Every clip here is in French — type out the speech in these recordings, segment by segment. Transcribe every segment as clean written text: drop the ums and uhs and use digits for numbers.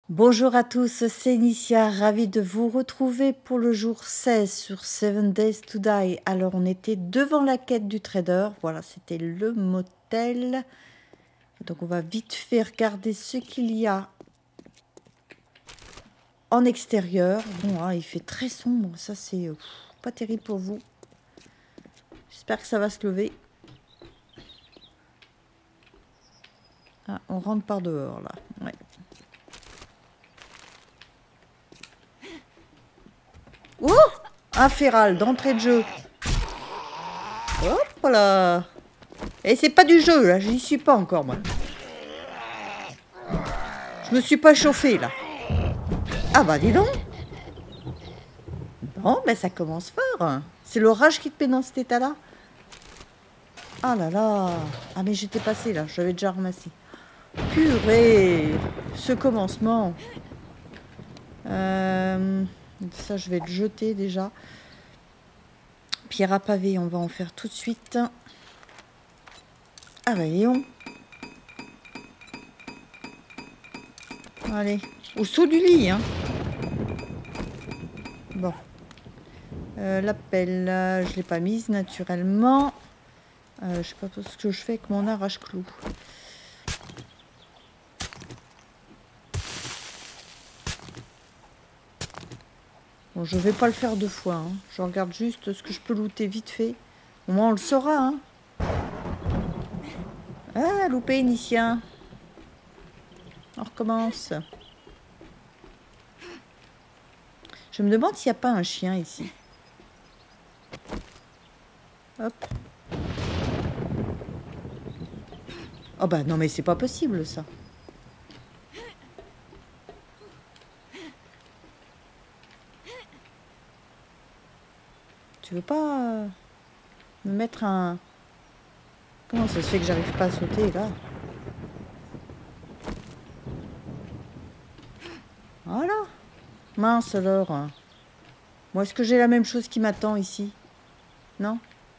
Bonjour à tous, c'est Initia, ravie de vous retrouver pour le jour 16 sur 7 Days to Die. Alors on était devant la quête du trader, voilà c'était le motel. Donc on va vite fait regarder ce qu'il y a en extérieur. Bon hein, il fait très sombre, ça c'est pas terrible pour vous. J'espère que ça va se lever. Ah, on rentre par dehors là, ouais. Oh, un féral d'entrée de jeu. Hop là. Et c'est pas du jeu là, j'y suis pas encore moi. Je me suis pas chauffé là. Ah bah dis donc. Bon, ben ça commence fort. C'est l'orage qui te met dans cet état-là. Ah là là. Ah mais j'étais passé là, j'avais déjà ramassé. Purée. Ce commencement. Ça je vais le jeter déjà. Pierre à pavé, on va en faire tout de suite. Ah bah Léon. Allez. Au saut du lit, hein. Bon. La pelle, je ne l'ai pas mise naturellement. Je sais pas ce que je fais avec mon arrache-clou. Bon, je vais pas le faire deux fois. Hein. Je regarde juste ce que je peux looter vite fait. Au moins on le saura. Hein. Ah, loupé Inicien. On recommence. Je me demande s'il n'y a pas un chien ici. Hop. Oh bah non mais c'est pas possible ça. Tu veux pas me mettre un... Comment ça se fait que j'arrive pas à sauter là? Voilà. Mince alors. Moi, est-ce que j'ai la même chose qui m'attend ici? Non?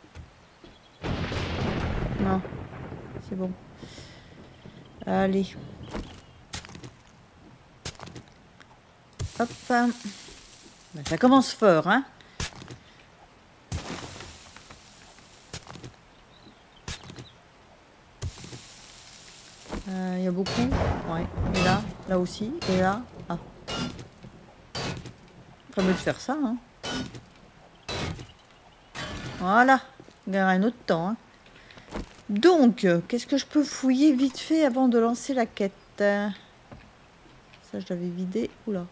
Non. C'est bon. Allez. Hop. Ben, ça commence fort, hein? Il y a beaucoup. Ouais. Et là aussi. Et là. Ah. Pas mieux de faire ça, hein. Voilà. Il y aura un autre temps, hein. Donc, qu'est-ce que je peux fouiller vite fait avant de lancer la quête? Ça, je l'avais vidé. Oula.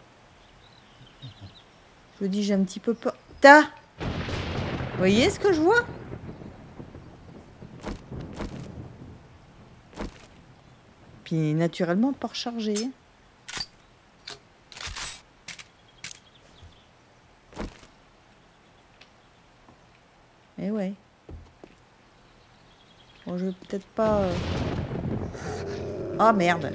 Je vous dis, j'ai un petit peu peur. Ta! Vous voyez ce que je vois? Puis, naturellement, pas rechargé. Eh ouais. Bon, je vais peut-être pas... Ah, merde.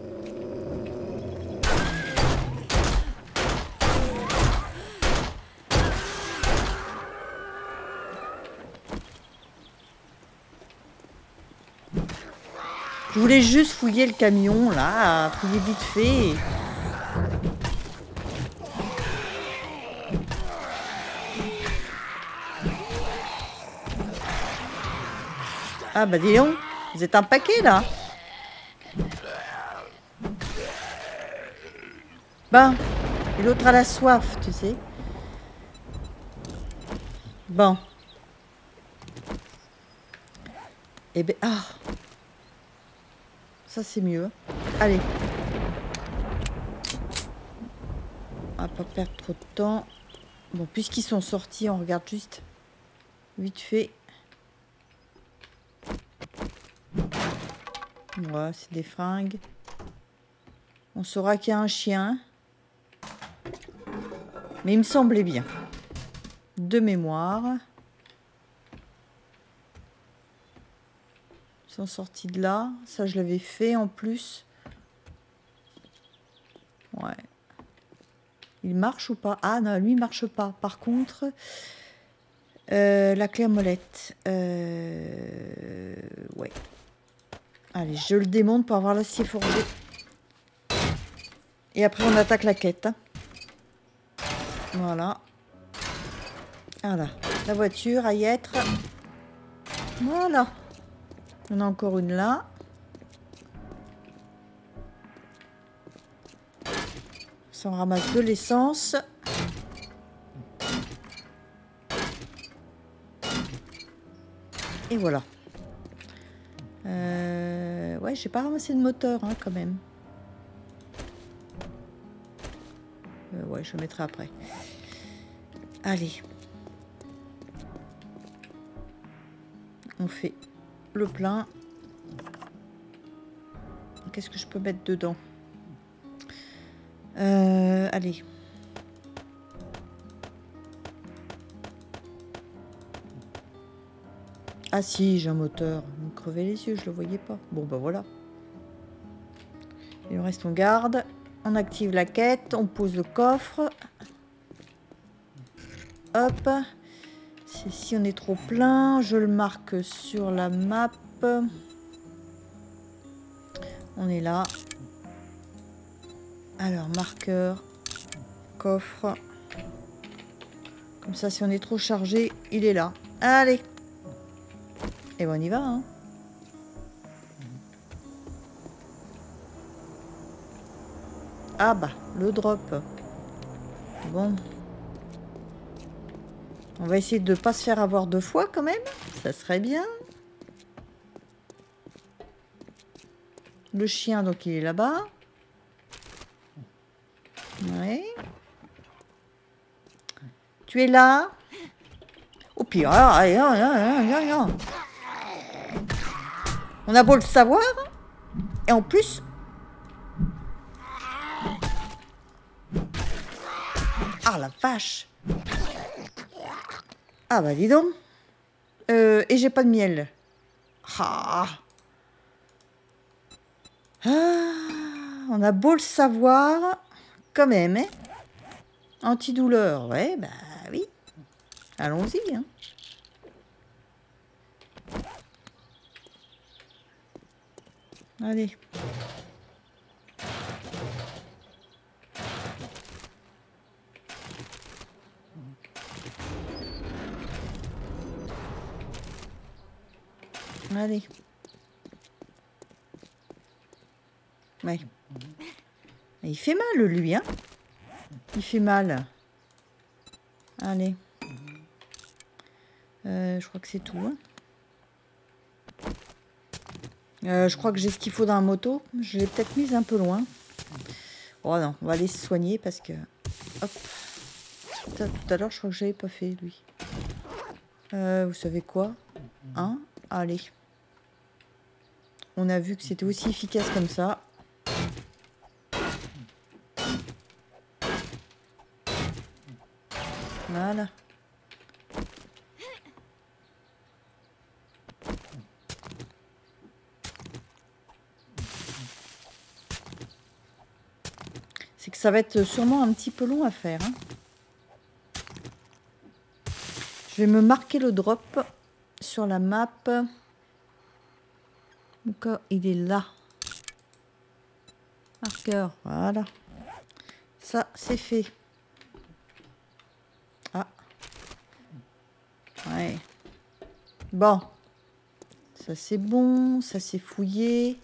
Je voulais juste fouiller le camion, là, fouiller vite fait. Ah bah dis donc, vous êtes un paquet, là. Ben, et l'autre a la soif, tu sais. Bon. Eh ben, ah. Ça, c'est mieux. Allez. On va pas perdre trop de temps. Bon, puisqu'ils sont sortis, on regarde juste vite fait. Ouais, c'est des fringues. On saura qu'il y a un chien. Mais il me semblait bien. De mémoire. Ils sont sortis de là. Ça, je l'avais fait en plus. Ouais. Il marche ou pas? Ah non, lui, il marche pas. Par contre, la clé à molette. Ouais. Allez, je le démonte pour avoir l'acier forgé. Et après, on attaque la quête. Hein. Voilà. Voilà. La voiture à y être. Voilà. On a encore une là. Ça en ramasse de l'essence. Et voilà. Ouais, j'ai pas ramassé de moteur hein, quand même. Ouais, je le mettrai après. Allez. On fait le plein. Qu'est-ce que je peux mettre dedans? Allez. Ah si, j'ai un moteur. Vous me crevez les yeux, je le voyais pas. Bon, bah voilà. Il nous reste, on garde. On active la quête, on pose le coffre. Hop. Si on est trop plein, je le marque sur la map. On est là. Alors, marqueur. Coffre. Comme ça, si on est trop chargé, il est là. Allez. Et bon, on y va, hein. Ah bah, le drop. Bon. On va essayer de ne pas se faire avoir 2 fois quand même. Ça serait bien. Le chien, donc il est là-bas. Ouais. Tu es là? Oh pire. On a beau le savoir. Et en plus... Ah la vache. Ah bah dis donc. Et j'ai pas de miel. Ah. Ah. On a beau le savoir. Quand même, hein. Antidouleur. Ouais, bah oui. Allons-y, hein. Allez. Allez. Ouais. Il fait mal, lui, hein. Il fait mal. Allez. Je crois que c'est tout, hein. Je crois que j'ai ce qu'il faut dans la moto. Je l'ai peut-être mise un peu loin. Oh non, on va aller se soigner parce que... Hop. Tout à l'heure, je crois que je l'avais pas fait, lui. Vous savez quoi? Hein? Allez. On a vu que c'était aussi efficace comme ça. Voilà. C'est que ça va être sûrement un petit peu long à faire. Hein. Je vais me marquer le drop sur la map. Donc, il est là. Marqueur, voilà. Ça, c'est fait. Ah. Ouais. Bon. Ça, c'est bon. Ça, c'est fouillé.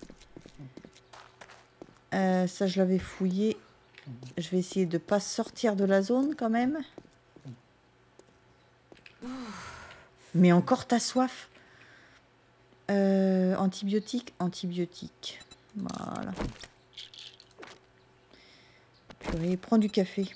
Ça, je l'avais fouillé. Je vais essayer de ne pas sortir de la zone quand même. Mais encore t'as soif. Antibiotique, antibiotique. Voilà. Purée, prends du café.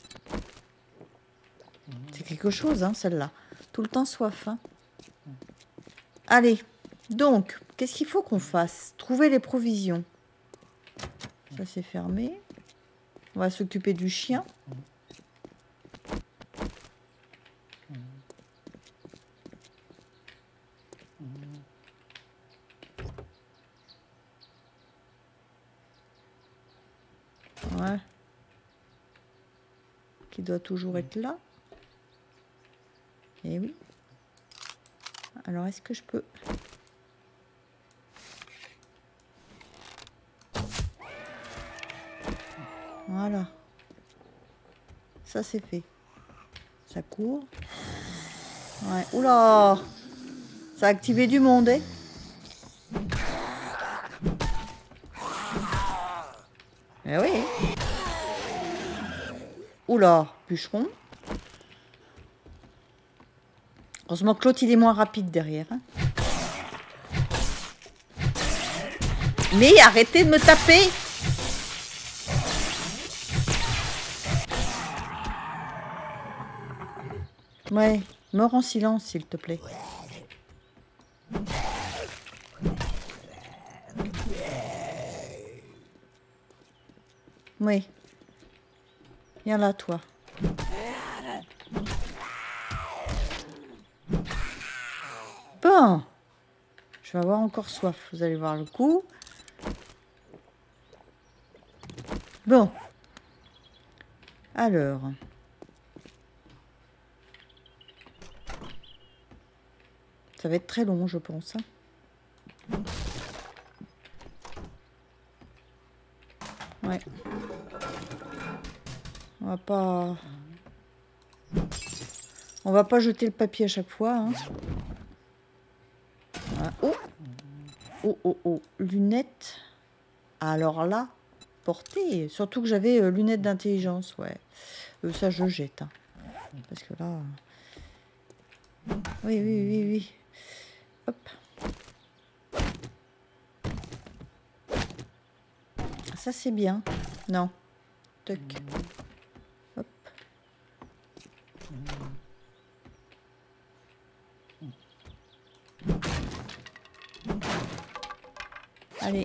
C'est quelque chose, hein, celle-là. Tout le temps soif. Hein. Allez, donc, qu'est-ce qu'il faut qu'on fasse? Trouver les provisions. Ça, c'est fermé. On va s'occuper du chien. Ouais. Qui doit toujours être là. Eh oui. Alors, est-ce que je peux... Voilà. Ça c'est fait. Ça court. Ouais. Oula! Ça a activé du monde, hein? Eh oui. Oula, bûcheron. Heureusement que l'autre il est moins rapide derrière. Hein. Mais arrêtez de me taper! Ouais, meurs en silence s'il te plaît. Oui. Viens là, toi. Bon. Je vais avoir encore soif. Vous allez voir le coup. Bon. Alors. Ça va être très long, je pense. Ouais. On va pas jeter le papier à chaque fois. Hein. Voilà. Oh. Oh, oh, oh. Lunettes. Alors là, portée. Surtout que j'avais lunettes d'intelligence, ouais. Ça, je jette. Hein. Parce que là... Oui, oui, oui, oui. Hop. Ça, c'est bien. Non. Toc. Hop. Allez.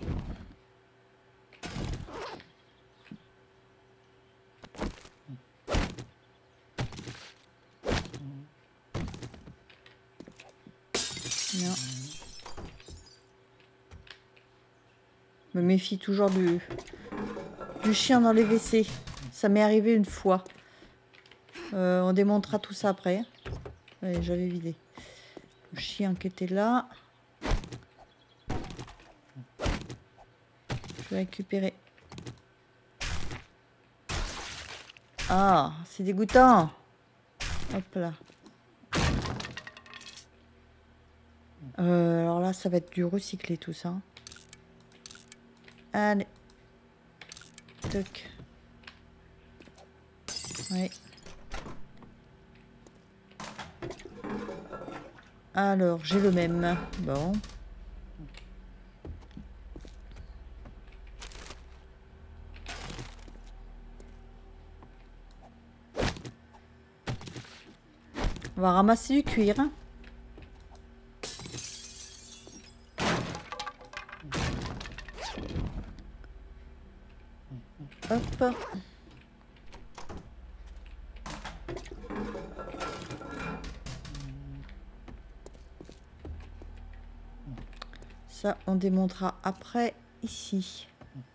Non. Je me méfie toujours du chien dans les WC. Ça m'est arrivé une fois. On démontera tout ça après. Allez, j'avais vidé. Le chien qui était là. Je vais récupérer. Ah, c'est dégoûtant. Hop là. Alors là, ça va être du recyclé tout ça. Allez. Toc. Oui. Alors, j'ai le même. Bon. On va ramasser du cuir. Hop. Ça, on démontera après ici.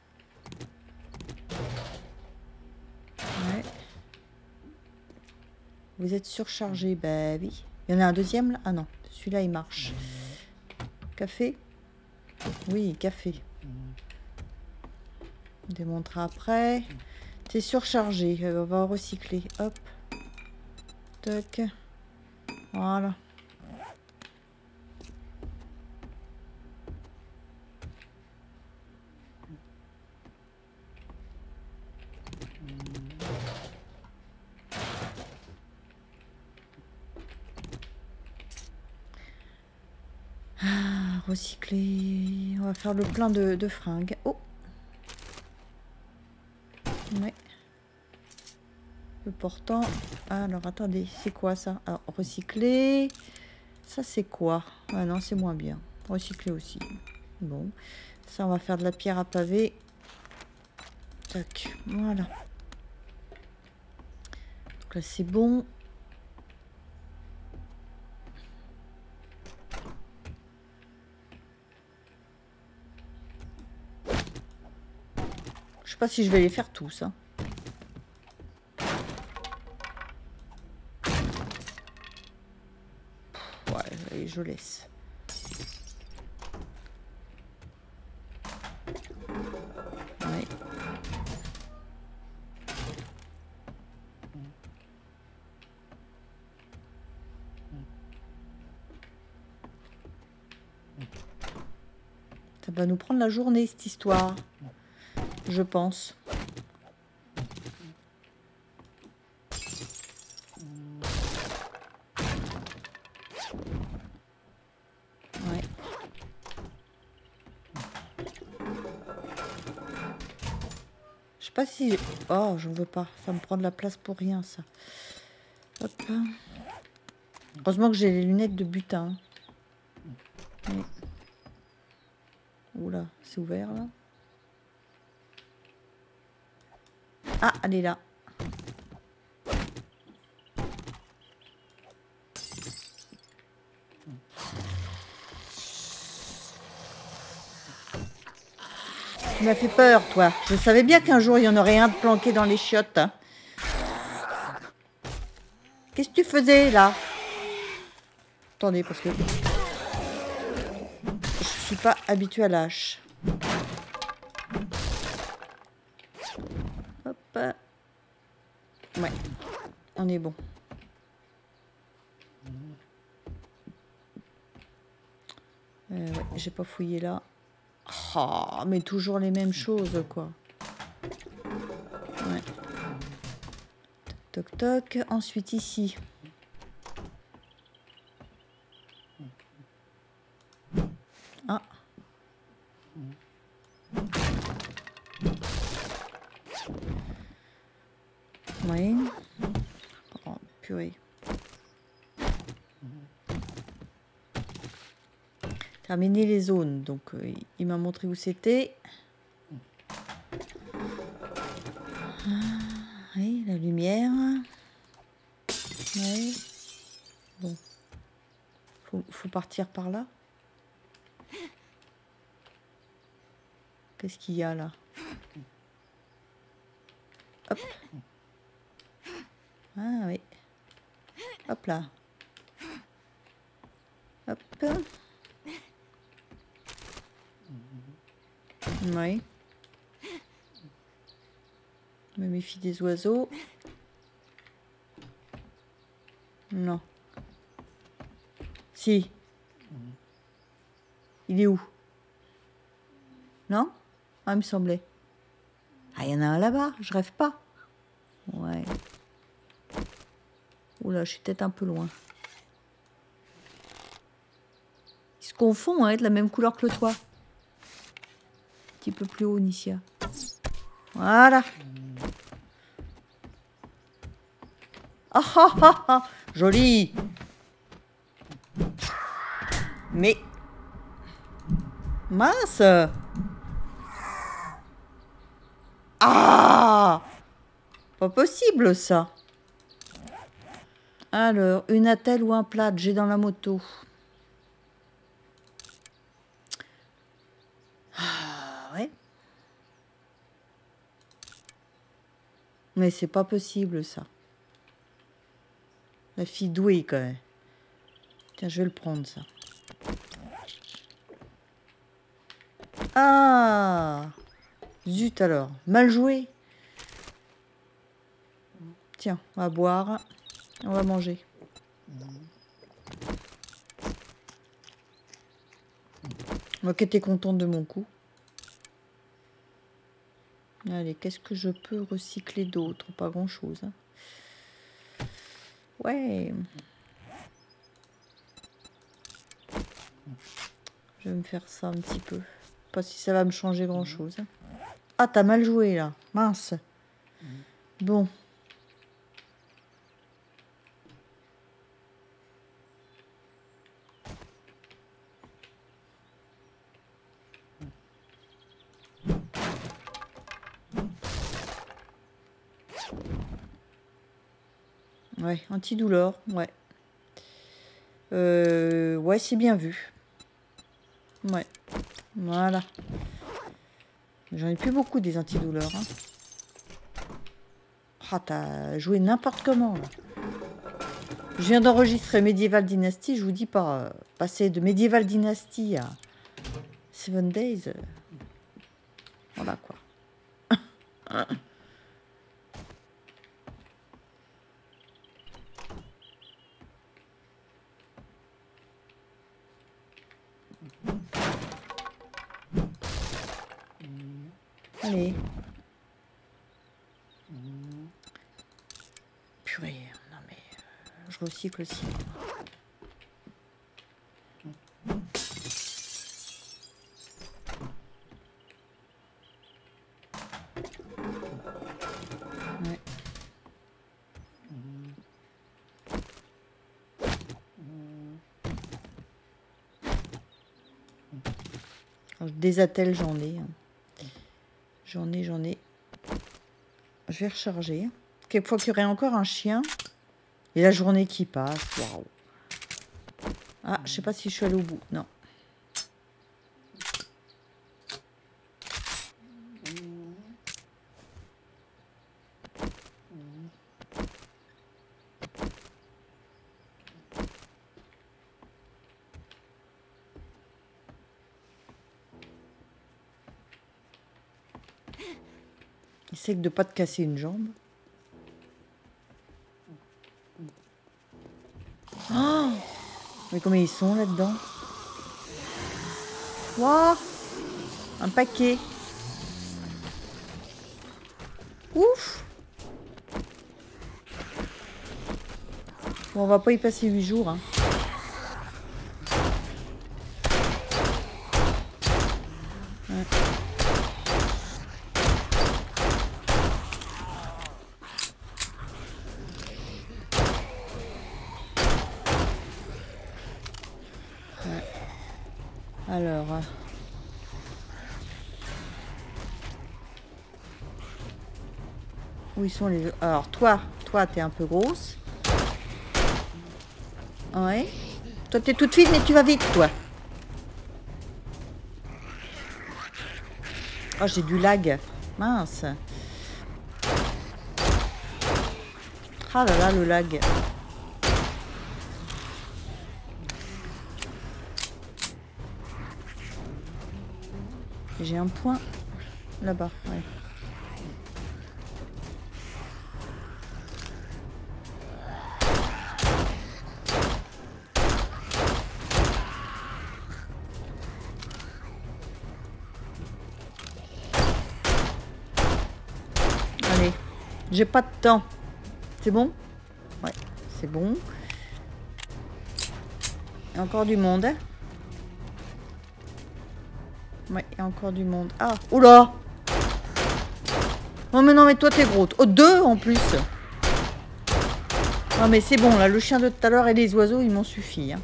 Ouais. Vous êtes surchargé, bah oui. Il y en a un deuxième là? Ah non, celui-là il marche. Café? Oui, café. On démontrera après. T'es surchargé, on va recycler. Hop. Toc. Voilà. Recycler. On va faire le plein de fringues. Oh. Ouais. Le portant. Alors attendez, c'est quoi ça? Alors recycler. Ça c'est quoi? Ah non, c'est moins bien. Recycler aussi. Bon. Ça on va faire de la pierre à pavé. Tac. Voilà. Donc là c'est bon. Je sais pas si je vais les faire tous. Hein. Ouais, allez, je laisse. Ouais. Ça va nous prendre la journée, cette histoire. Je pense. Ouais. Je sais pas si... Oh, j'en veux pas. Ça me prend de la place pour rien, ça. Hop. Heureusement que j'ai les lunettes de butin. Mais... Oula, c'est ouvert, là. Ah, elle est là. Tu m'as fait peur, toi. Je savais bien qu'un jour, il y en aurait un de planqué dans les chiottes. Hein. Qu'est-ce que tu faisais, là? Attendez, parce que... Je suis pas habituée à l'âche. Hop. Ouais. On est bon. Ouais, j'ai pas fouillé là. Oh, mais toujours les mêmes choses, quoi. Ouais. Toc, toc, toc. Ensuite, ici. Ah. Oui. Oh, purée. Terminer les zones. Donc, il m'a montré où c'était. Oui, la lumière. Oui. Bon. Faut partir par là. Qu'est-ce qu'il y a là? Hop. Ah oui. Hop là. Hop. Oui. Je me méfie des oiseaux. Non. Si. Il est où? Non? Ah, il me semblait. Ah, il y en a un là-bas. Je rêve pas. Ouais. Oula, je suis peut-être un peu loin. Ils se confondent, hein, de la même couleur que le toit. Un petit peu plus haut, Nicia. Voilà. Ah ah ah ah. Joli. Mais... Mince. Ah! Pas possible, ça. Alors, une attelle ou un plat, j'ai dans la moto. Ah, ouais. Mais c'est pas possible, ça. La fille douée, quand même. Tiens, je vais le prendre, ça. Ah! Zut, alors. Mal joué. Tiens, on va boire. On va manger. Moi qui étais contente de mon coup. Allez, qu'est-ce que je peux recycler d'autre? Pas grand-chose. Hein. Ouais. Je vais me faire ça un petit peu. Pas si ça va me changer grand-chose. Ah, t'as mal joué, là. Mince. Bon. Ouais, antidouleur, ouais. Ouais, c'est bien vu. Ouais, voilà. J'en ai plus beaucoup des antidouleurs. Hein. Ah, t'as joué n'importe comment, là. Je viens d'enregistrer Medieval Dynasty, je vous dis pas. Passer de Medieval Dynasty à 7 Days. Voilà, quoi. Allez. Purée, non mais... je recycle aussi. Ouais. Alors, des attelles, j'en ai. J'en ai. Je vais recharger. Quelquefois qu'il y aurait encore un chien. Et la journée qui passe. Waouh. Ah, je sais pas si je suis allée au bout. Non. Essaye de pas te casser une jambe. Oh, mais combien ils sont là-dedans? Waouh, un paquet. Ouf. Bon, on va pas y passer 8 jours. Hein. Ouais. Ouais. Alors... où ils sont les... Alors, toi, t'es un peu grosse. Ouais. Toi, t'es toute fine, mais tu vas vite, toi. Oh, j'ai du lag. Mince. Ah là là, le lag. J'ai un point là-bas, ouais. Allez, j'ai pas de temps. C'est bon? Ouais, c'est bon. Il y a encore du monde. Ouais, il y a encore du monde. Ah, oula! Oh mais non, mais toi t'es gros. Oh, 2 en plus. Non mais c'est bon, là, le chien de tout à l'heure et les oiseaux, ils m'ont suffi. Hein.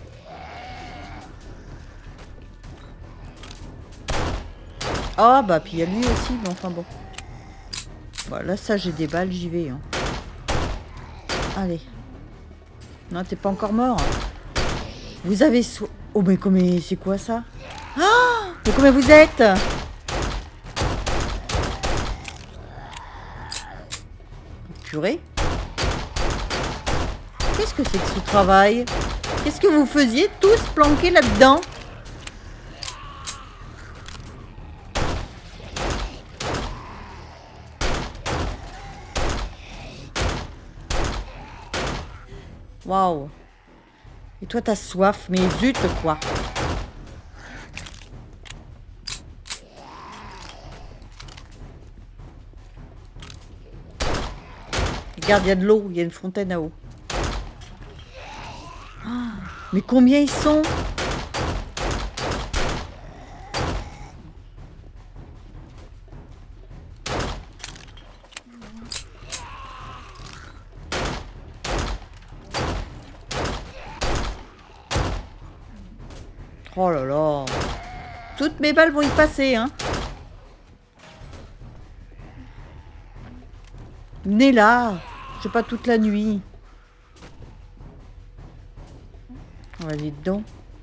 Ah bah, puis il y a lui aussi, mais enfin bon. Bon, là, ça, j'ai des balles, j'y vais. Hein. Allez. Non, t'es pas encore mort. Vous avez... Oh, mais comment... c'est quoi ça? Ah, mais combien vous êtes? Purée. Qu'est-ce que c'est que ce travail? Qu'est-ce que vous faisiez tous planqués là-dedans? Waouh. Et toi, t'as soif, mais zut, quoi. Regarde, il y a de l'eau, il y a une fontaine à eau. Oh, mais combien ils sont? Oh là là. Toutes mes balles vont y passer, hein. Venez là. J'ai pas toute la nuit. On va aller dedans.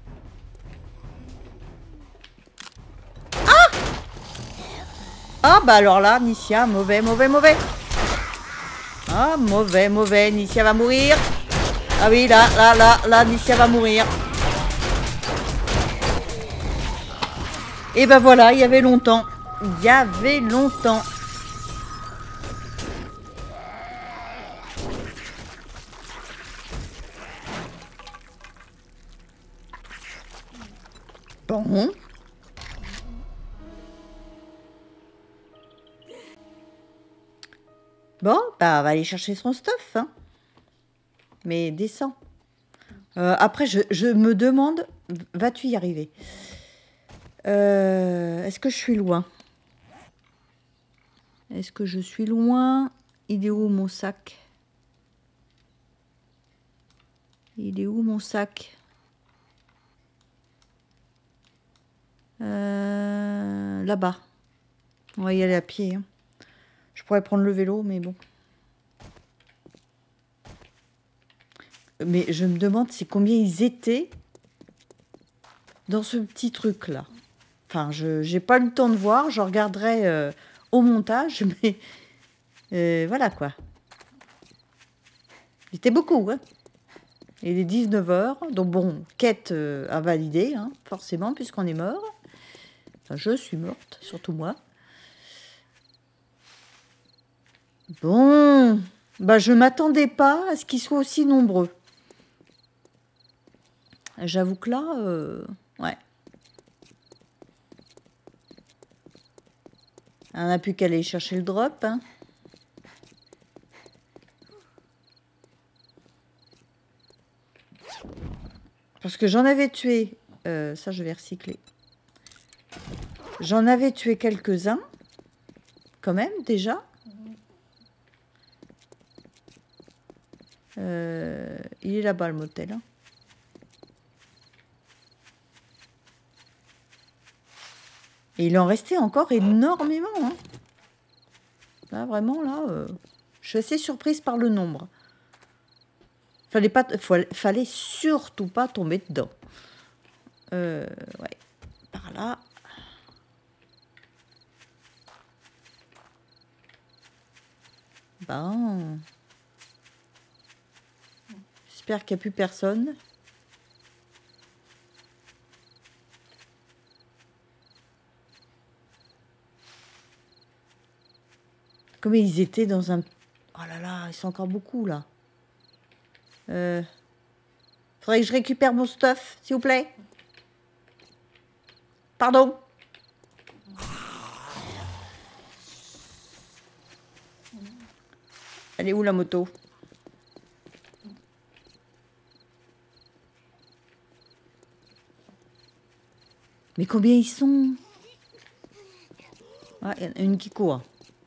Ah! Ah bah alors là, Nicia, mauvais. Ah, mauvais. Nicia va mourir. Ah oui, là, Nicia va mourir. Et ben voilà, il y avait longtemps. Bon. Bon, bah, on va aller chercher son stuff. Hein. Mais descends. Après, je me demande, vas-tu y arriver? Est-ce que je suis loin? Est-ce que je suis loin? Il est où mon sac? Il est où mon sac? Là-bas. On va y aller à pied. Hein. Je pourrais prendre le vélo, mais bon. Mais je me demande c'est combien ils étaient dans ce petit truc-là. Enfin, je n'ai pas eu le temps de voir. Je regarderai au montage, mais voilà quoi. C'était beaucoup, hein. Il est 19h, donc bon, quête à valider, hein, forcément, puisqu'on est mort. Enfin, je suis morte, surtout moi. Bon, bah je m'attendais pas à ce qu'ils soient aussi nombreux. J'avoue que là, ouais. On n'a plus qu'à aller chercher le drop, hein. Parce que j'en avais tué, ça je vais recycler. J'en avais tué quelques-uns, quand même, déjà. Il est là-bas, le motel. Hein. Et il en restait encore énormément. Hein. Là, vraiment, là, je suis assez surprise par le nombre. Fallait surtout pas tomber dedans. Ouais, par là. Bon. J'espère qu'il n'y a plus personne. Comme ils étaient dans un... Oh là là, ils sont encore beaucoup, là. Faudrait que je récupère mon stuff, s'il vous plaît. Pardon. Elle est où, la moto? Mais combien ils sont? Ah, il y en a une qui court.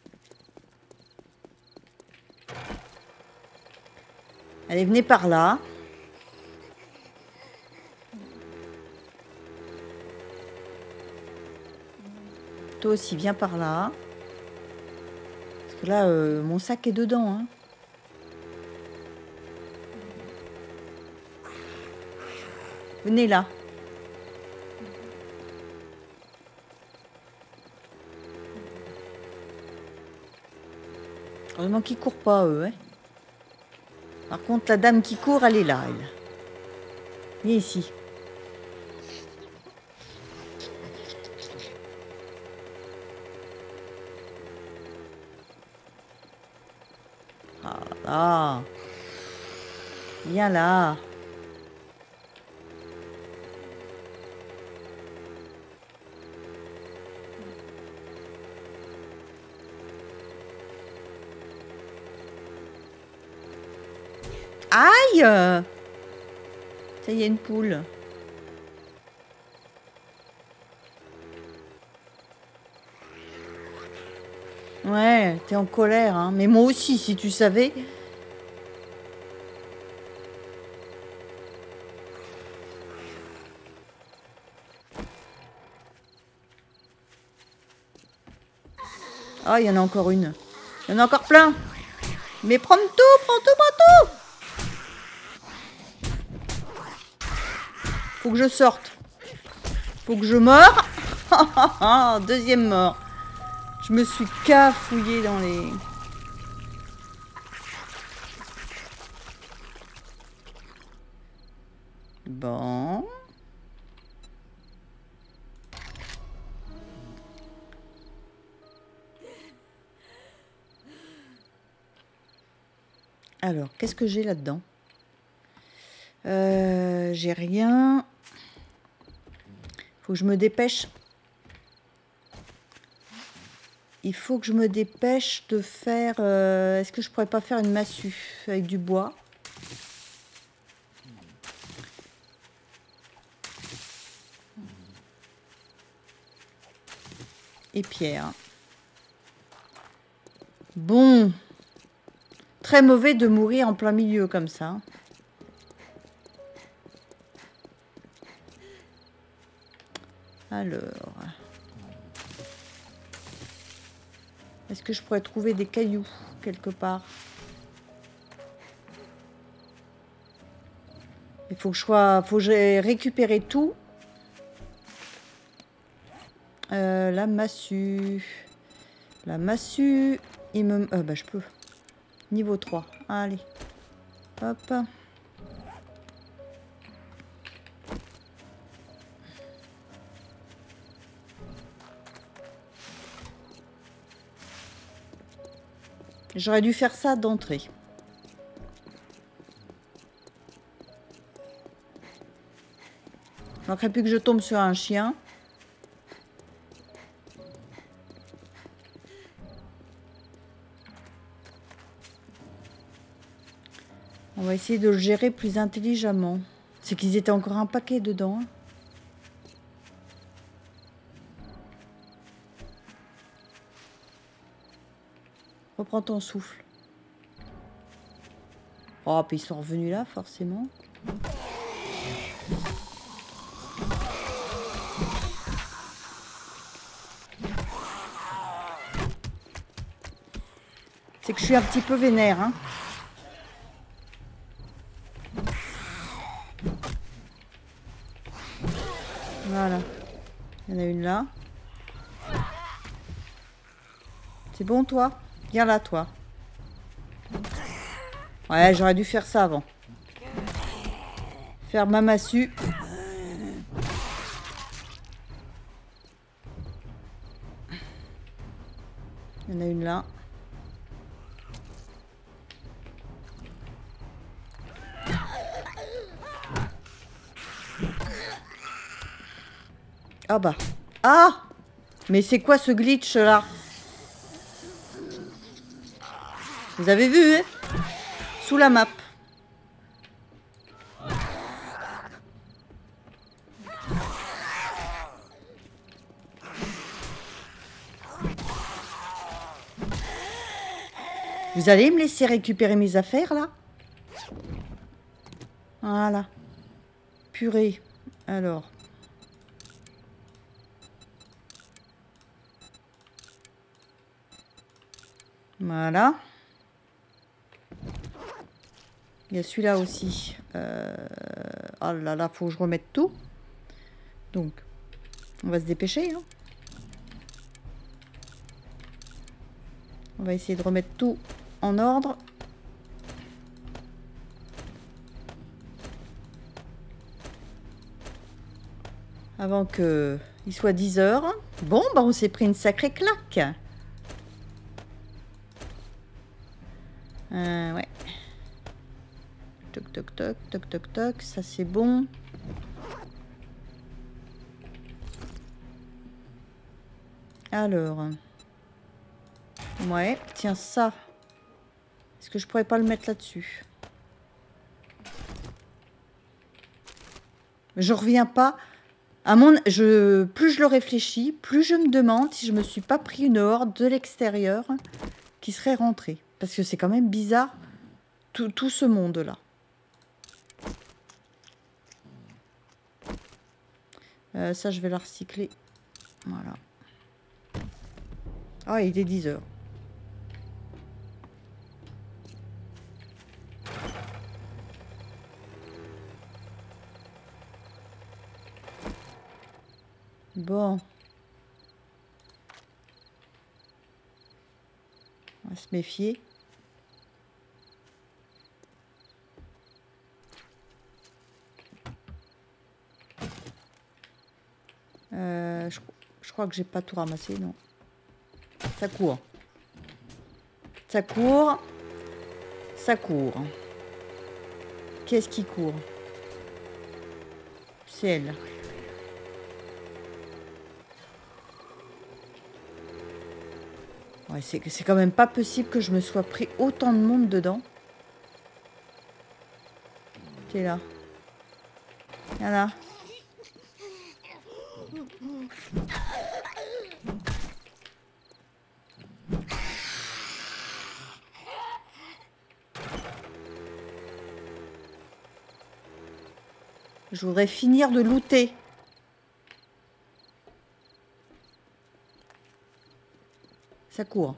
Allez, venez par là. Toi aussi, viens par là. Parce que là, mon sac est dedans. Hein. Venez là. Heureusement qu'ils courent pas, eux. Hein. Par contre, la dame qui court, elle est là, elle. Viens ici. Ah là. Viens là. Aïe! Ça, il y a une poule. Ouais, t'es en colère, hein. Mais moi aussi, si tu savais. Ah, il y en a encore une. Il y en a encore plein. Mais prends tout, prends tout. Faut que je sorte. Faut que je meure. Deuxième mort. Je me suis cafouillée dans les... Bon. Alors, qu'est-ce que j'ai là-dedans? J'ai rien. Faut que je me dépêche. il faut que je me dépêche de faire... Est-ce que je pourrais pas faire une massue avec du bois? Et pierre. Bon. Très mauvais de mourir en plein milieu comme ça. Alors... Est-ce que je pourrais trouver des cailloux quelque part? Il faut que j'ai récupéré tout. La massue. La massue. Il me... bah je peux. Niveau 3. Allez. Hop. J'aurais dû faire ça d'entrée. Il manquerait plus que je tombe sur un chien. On va essayer de le gérer plus intelligemment. C'est qu'ils étaient encore un paquet dedans. Reprends ton souffle. Oh, puis ils sont revenus là, forcément. C'est que je suis un petit peu vénère, hein. Voilà. Il y en a une là. C'est bon, toi? Viens là, toi. Ouais, j'aurais dû faire ça avant. Faire ma massue. Il y en a une là. Ah bah. Ah! Mais c'est quoi ce glitch là? Vous avez vu, hein? Sous la map. Vous allez me laisser récupérer mes affaires là? Voilà. Purée. Alors. Voilà. Il y a celui-là aussi. Oh là là, faut que je remette tout. Donc, on va se dépêcher. Hein. On va essayer de remettre tout en ordre. Avant qu'il soit 10 heures. Bon, bah on s'est pris une sacrée claque. Ouais. Toc, toc, toc, toc, toc, toc. Ça, c'est bon. Alors. Ouais, tiens, ça. Est-ce que je pourrais pas le mettre là-dessus? Je reviens pas. Plus je le réfléchis, plus je me demande si je me suis pas pris une horde de l'extérieur qui serait rentrée. Parce que c'est quand même bizarre, tout ce monde-là. Ça, je vais la recycler. Voilà. Ah, il est 10 heures. Bon. On va se méfier. Je crois que j'ai pas tout ramassé, non. Ça court. Ça court. Ça court. Qu'est-ce qui court? C'est elle. Ouais, c'est quand même pas possible que je me sois pris autant de monde dedans. T'es là. Viens là. Je voudrais finir de looter. Ça court.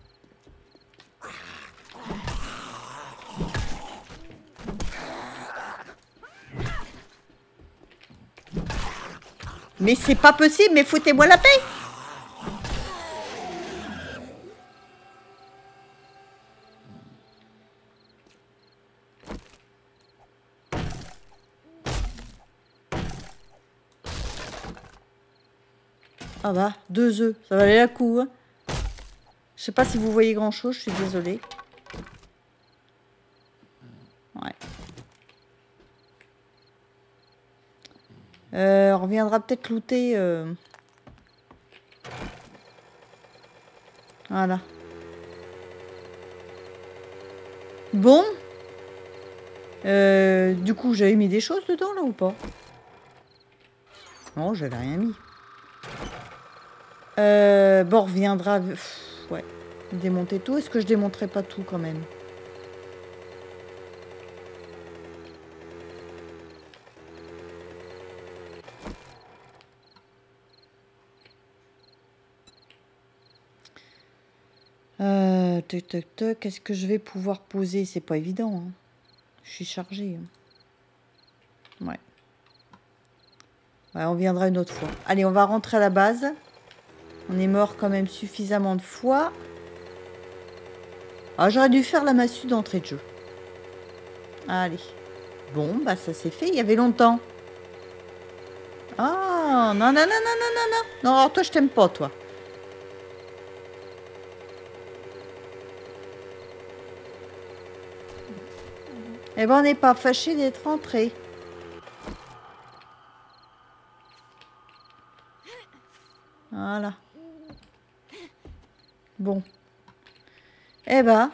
Mais c'est pas possible, mais foutez-moi la paix. Ah bah, 2 œufs, ça valait la coup. Hein. Je sais pas si vous voyez grand chose, je suis désolée. Ouais. On reviendra peut-être looter. Voilà. Bon. Du coup, j'avais mis des choses dedans là ou pas? Non, j'avais rien mis. Bon, on reviendra. Ouais. Démonter tout. Est-ce que je démonterai pas tout quand même? Toc toc toc. Est-ce que je vais pouvoir poser? C'est pas évident. Hein. Je suis chargée. Hein. Ouais. Ouais, on viendra une autre fois. Allez, on va rentrer à la base. On est mort quand même suffisamment de fois. Ah, j'aurais dû faire la massue d'entrée de jeu. Allez. Bon, bah ça c'est fait. Il y avait longtemps. Ah, non, non, non, non, non, non, non. Non, alors toi, je t'aime pas, toi. Eh ben, on n'est pas fâché d'être rentré. Voilà. Bon. Eh ben.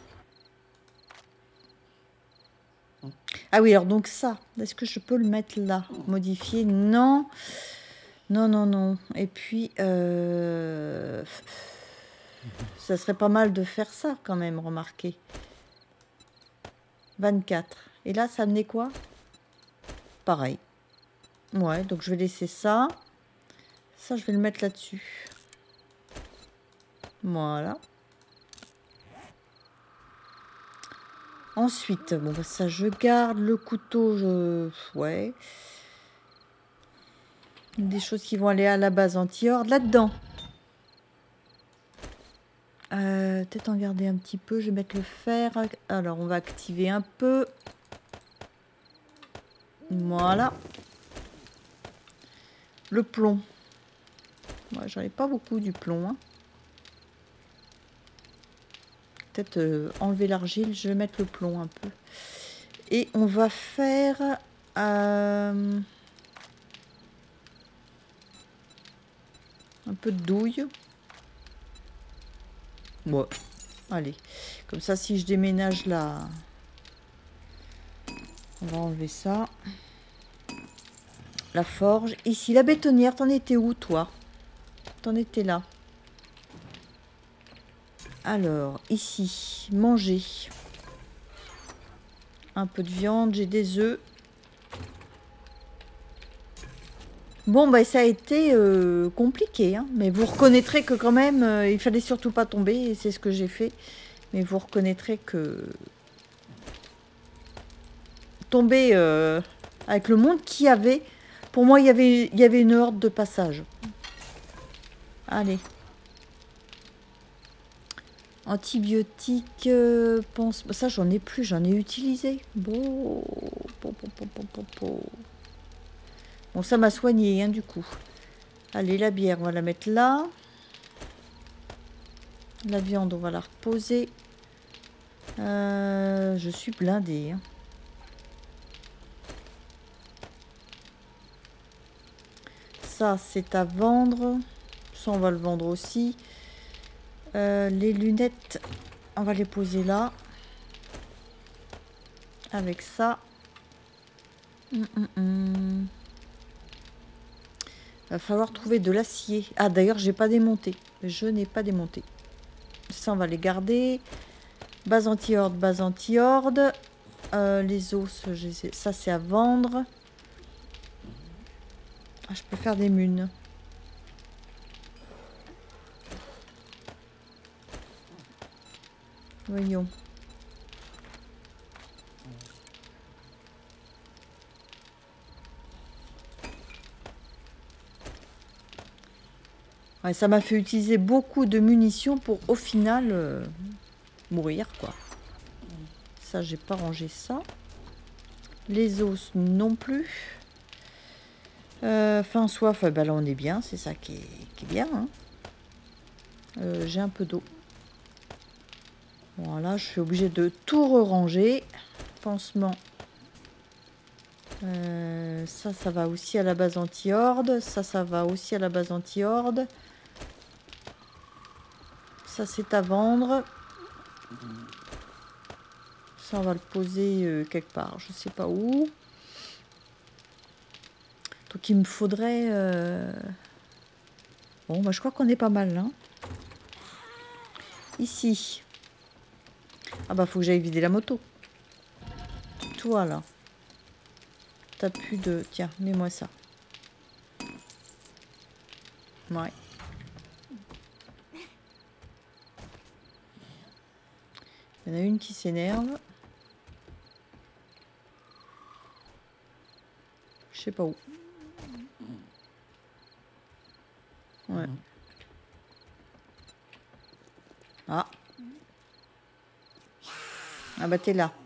Ah oui, alors donc ça, est-ce que je peux le mettre là? Modifier? Non. Non, non, non. Et puis, ça serait pas mal de faire ça quand même, remarquez. 24. Et là, ça menait quoi? Pareil. Ouais, donc je vais laisser ça. Ça, je vais le mettre là-dessus. Voilà. Ensuite, bon, bah, ça, je garde. Le couteau, ouais. Des choses qui vont aller à la base anti-horde. Là-dedans. Peut-être en garder un petit peu. Je vais mettre le fer. Alors, on va activer un peu. Voilà. Le plomb. Ouais, j'en ai pas beaucoup du plomb. Hein. Peut-être enlever l'argile. Je vais mettre le plomb un peu. Et on va faire... un peu de douille. Ouais. Allez. Comme ça, si je déménage là... On va enlever ça. La forge. Ici, la bétonnière. T'en étais où, toi? T'en étais là. Alors, ici, manger. Un peu de viande, j'ai des œufs. Bon, bah, ça a été compliqué, hein, mais vous reconnaîtrez que quand même, il fallait surtout pas tomber, et c'est ce que j'ai fait. Mais vous reconnaîtrez que tomber avec le monde qu'il y avait, pour moi, il y avait une horde de passage. Allez. Antibiotiques, pense... Ça, j'en ai plus, j'en ai utilisé. Bon, bon, ça m'a soigné, hein, du coup. Allez, la bière, on va la mettre là. La viande, on va la reposer. Je suis blindée. Hein. Ça, c'est à vendre. Ça, on va le vendre aussi. Les lunettes, on va les poser là. Avec ça. Va falloir trouver de l'acier. Ah, d'ailleurs, j'ai pas démonté. Je n'ai pas démonté. Ça, on va les garder. Base anti-horde, base anti-horde. Les os, ça, c'est à vendre. Ah, je peux faire des munes. Voyons. Ouais, ça m'a fait utiliser beaucoup de munitions pour au final mourir quoi. Ça, j'ai pas rangé ça. Les os non plus. Faim, soif, bah là on est bien, c'est ça qui est bien. Hein. J'ai un peu d'eau. Voilà, je suis obligée de tout ranger. Pansement. Ça va aussi à la base anti-horde. Ça va aussi à la base anti-horde. Ça, c'est à vendre. Ça, on va le poser quelque part. Je sais pas où. Donc, il me faudrait... Bon, bah, je crois qu'on est pas mal, là. Ici. Ah bah, faut que j'aille vider la moto. Toi, là. T'as plus de... Tiens, mets-moi ça. Ouais. Il y en a une qui s'énerve. Je sais pas où. Ouais. Ah. Ah bah t'es là.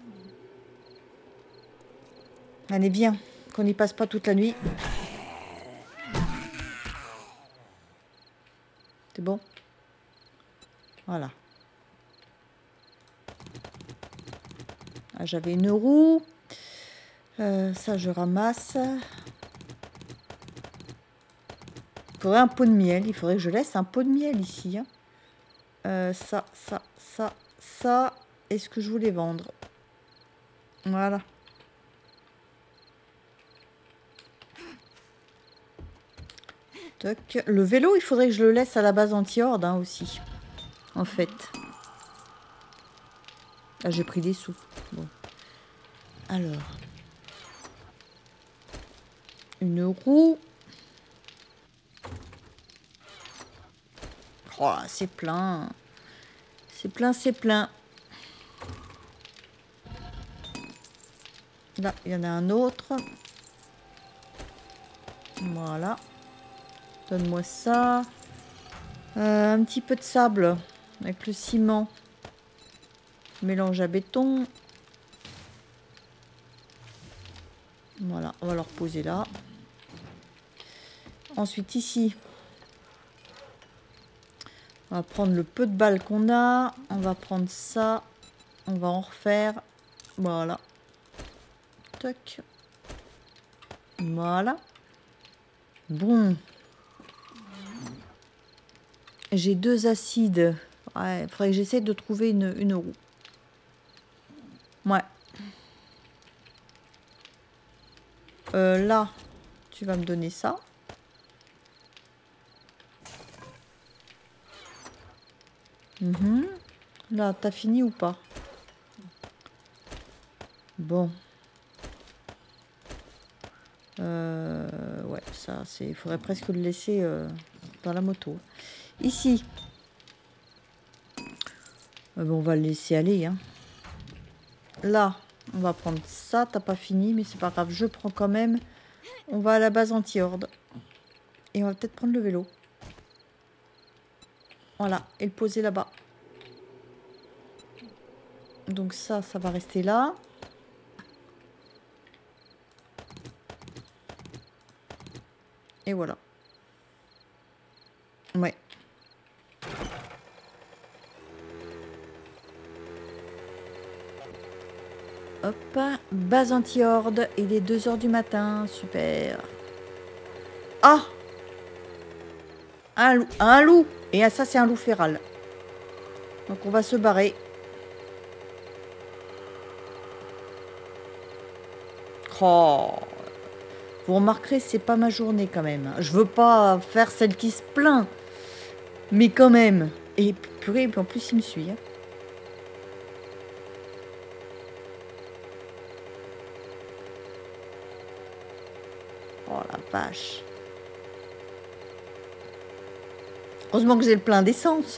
Allez, viens. Qu'on n'y passe pas toute la nuit. C'est bon? Voilà. Ah, j'avais une roue. Ça, je ramasse. Il faudrait un pot de miel. Il faudrait que je laisse un pot de miel ici. Hein. Ça. Est-ce que je voulais vendre? Voilà. Toc. Le vélo, il faudrait que je le laisse à la base anti-horde hein, aussi. En fait. Ah, j'ai pris des sous. Bon. Alors. Une roue. Oh, c'est plein. C'est plein, c'est plein. Là, il y en a un autre. Voilà. Donne-moi ça. Un petit peu de sable avec le ciment. Mélange à béton. Voilà, on va le reposer là. Ensuite, ici, on va prendre le peu de balles qu'on a. On va prendre ça. On va en refaire. Voilà. Toc. Voilà. Bon. J'ai 2 acides. Ouais, il faudrait que j'essaie de trouver une roue. Ouais. Là, tu vas me donner ça. Là, t'as fini ou pas? Bon. Ouais, ça, c'est... Il faudrait presque le laisser dans la moto. Ici. Bon, on va le laisser aller. Hein. Là, on va prendre ça. T'as pas fini, mais c'est pas grave. Je prends quand même. On va à la base anti-horde. Et on va peut-être prendre le vélo. Voilà, et le poser là-bas. Donc ça va rester là. Et voilà. Ouais. Hop. Base anti-horde. Il est 2 h du matin. Super. Ah! Un loup. Et ça, c'est un loup féral. Donc on va se barrer. Oh. Vous remarquerez, c'est pas ma journée quand même. Je veux pas faire celle qui se plaint. Mais quand même. Et purée, en plus il me suit. Hein. Oh la vache. Heureusement que j'ai le plein d'essence.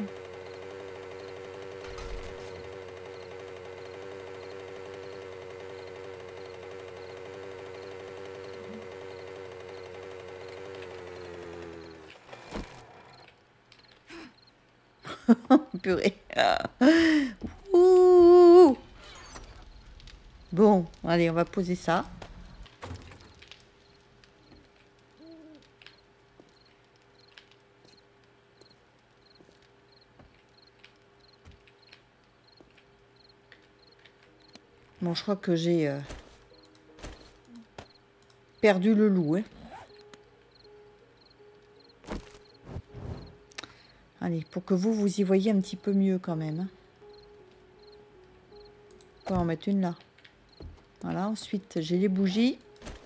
Purée. Ouh. Bon, allez, on va poser ça. Bon, je crois que j'ai perdu le loup. Hein. Allez, pour que vous y voyez un petit peu mieux quand même. Hein. On va en mettre une là. Voilà, ensuite j'ai les bougies.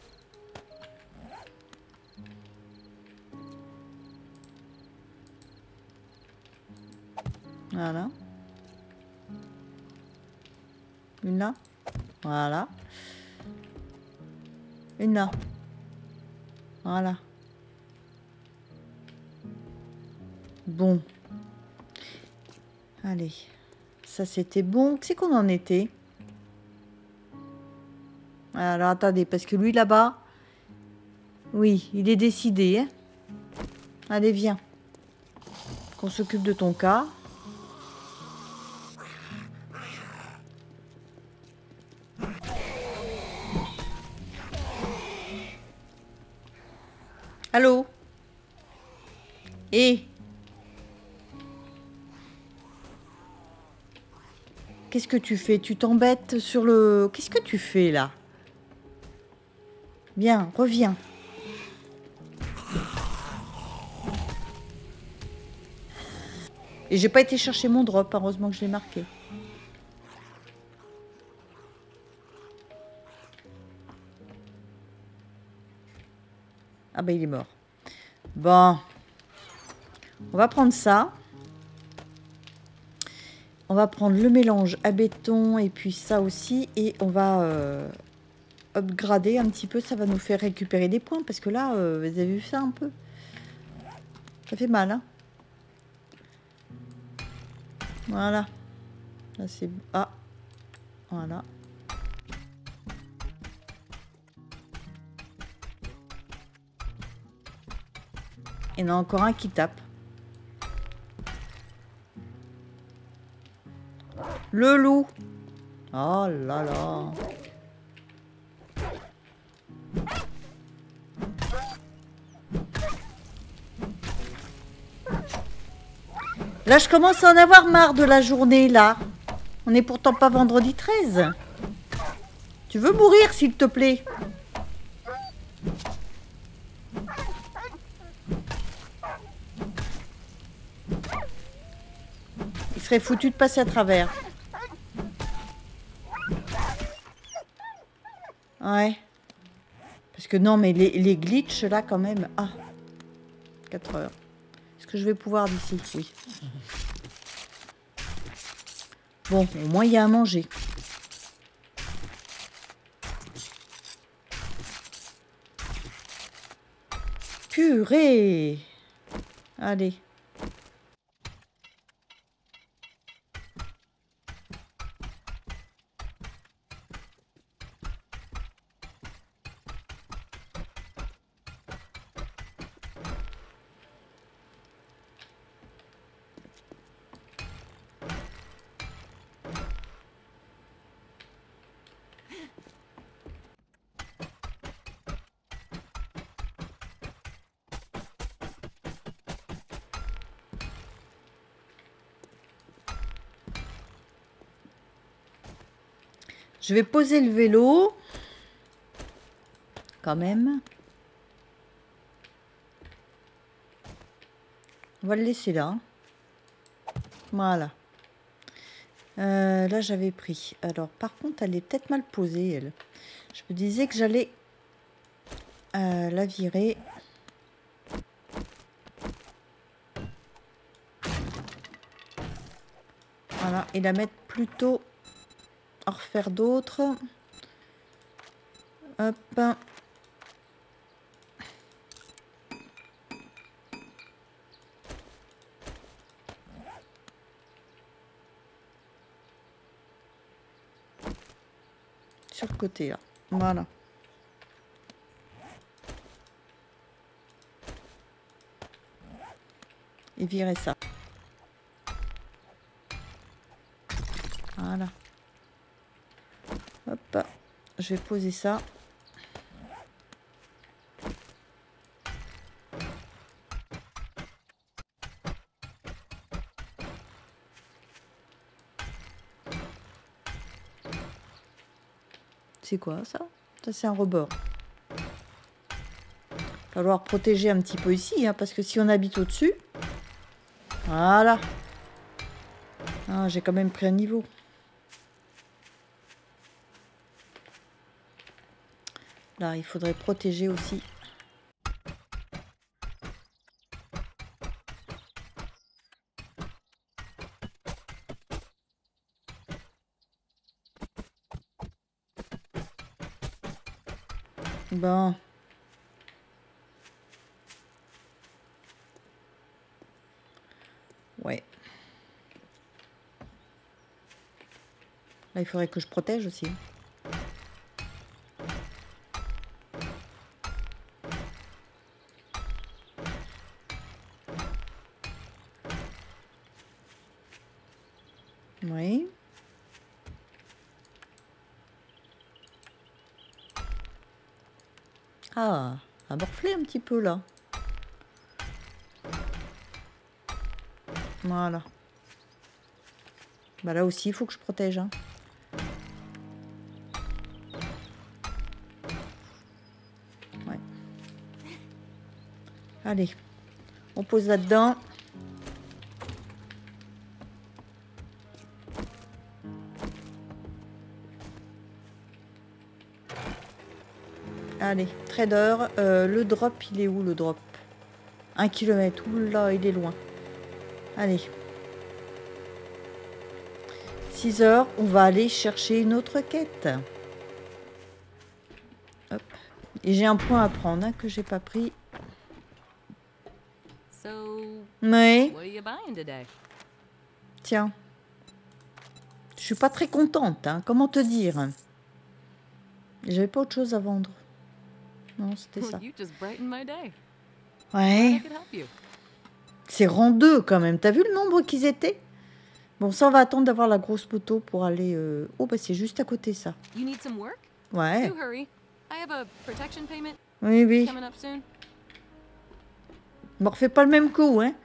Voilà. Une là. Voilà. Une là. Voilà. Bon. Allez. Ça c'était bon. C'est qu'on en était? Alors attendez, parce que lui là-bas, oui, il est décidé. Hein. Allez, viens. Qu'on s'occupe de ton cas. Allô? Et qu'est-ce que tu fais? Tu t'embêtes sur le... Qu'est-ce que tu fais là? Viens, reviens. Et j'ai pas été chercher mon drop, heureusement que je l'ai marqué. Ah bah il est mort. Bon. On va prendre ça. On va prendre le mélange à béton et puis ça aussi. Et on va upgrader un petit peu. Ça va nous faire récupérer des points. Parce que là, vous avez vu ça un peu? Ça fait mal, hein? Voilà. Là, c'est... Ah. Voilà. Il y en a encore un qui tape. Le loup. Oh là là. Là, je commence à en avoir marre de la journée, là. On n'est pourtant pas vendredi 13. Tu veux mourir, s'il te plaît? Il serait foutu de passer à travers. Ouais. Parce que non, mais les glitches, là, quand même... Ah. 4 heures. Est-ce que je vais pouvoir d'ici? Oui. Bon, au moins, il y a à manger. Purée! Allez. Je vais poser le vélo. Quand même. On va le laisser là. Voilà. Là, j'avais pris. Alors, par contre, elle est peut-être mal posée, elle. Je me disais que j'allais la virer. Voilà, et la mettre plutôt à refaire d'autres. Hop. Sur le côté, là. Voilà. Et virer ça. Voilà. Hop. Je vais poser ça. C'est quoi ça? Ça c'est un rebord. Il va falloir protéger un petit peu ici, hein, parce que si on habite au-dessus... Voilà. Ah, j'ai quand même pris un niveau. Là, il faudrait protéger aussi. Bon. Ouais. Là, il faudrait que je protège aussi. Oui. Ah, a morflé un petit peu là. Voilà. Bah là aussi, il faut que je protège. Hein. Ouais. Allez, on pose là-dedans. Allez, trader. Le drop, il est où le drop? 1 km. Oula, il est loin. Allez. 6 heures, on va aller chercher une autre quête. Hop. Et j'ai un point à prendre hein, que j'ai pas pris. Oui. Tiens. Je suis pas très contente. Hein. Comment te dire? J'avais pas autre chose à vendre. Non, c'était ça. Ouais. C'est rang 2 quand même. T'as vu le nombre qu'ils étaient? Bon, ça, on va attendre d'avoir la grosse moto pour aller... Oh, bah c'est juste à côté, ça. Ouais. Oui, oui. Me refais pas le même coup, hein.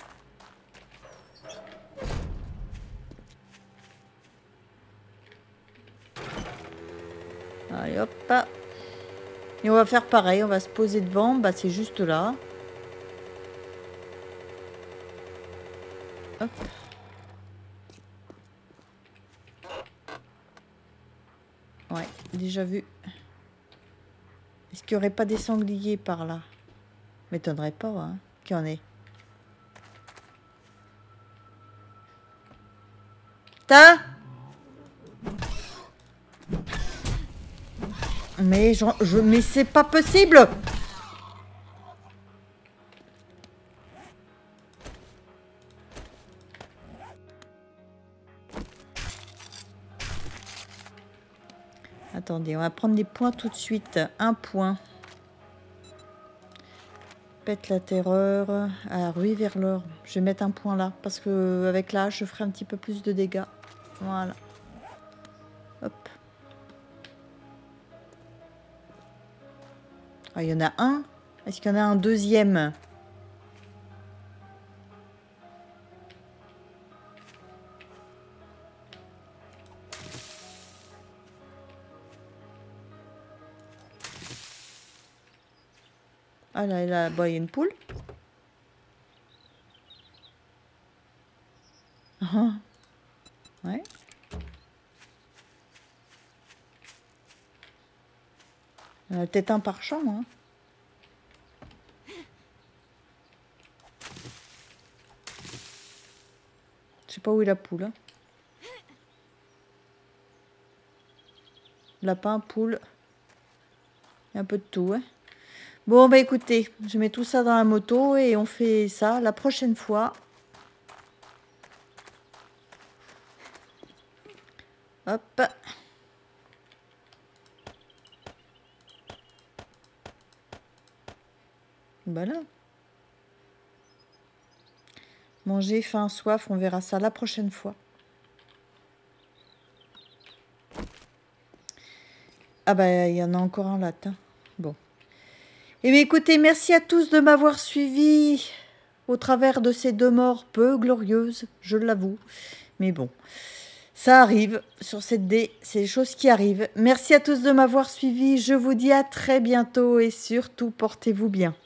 Allez, hop. Et on va faire pareil. On va se poser devant. Bah, c'est juste là. Hop. Ouais, déjà vu. Est-ce qu'il n'y aurait pas des sangliers par là? M'étonnerait pas, hein, qu'il y en ait. Putain! Mais mais c'est pas possible! Attendez, on va prendre des points tout de suite. Un point. Pète la terreur. Ah, ruée vers l'or. Je vais mettre un point là. Parce que avec là, je ferai un petit peu plus de dégâts. Voilà. Hop. Ah, il y en a un. Est-ce qu'il y en a un deuxième? Ah là, bah, il y a une poule. Ouais. Peut-être un par champ, hein. Je sais pas où est la poule. Hein. Lapin, poule. Un peu de tout, hein. Bon, bah écoutez, je mets tout ça dans la moto et on fait ça la prochaine fois. Hop. Voilà. Manger, faim, soif, on verra ça la prochaine fois. Ah bah, il y en a encore un latin. Bon. Eh bien, écoutez, merci à tous de m'avoir suivi au travers de ces 2 morts peu glorieuses, je l'avoue. Mais bon, ça arrive sur cette dé, c'est des choses qui arrivent. Merci à tous de m'avoir suivi, je vous dis à très bientôt et surtout portez-vous bien.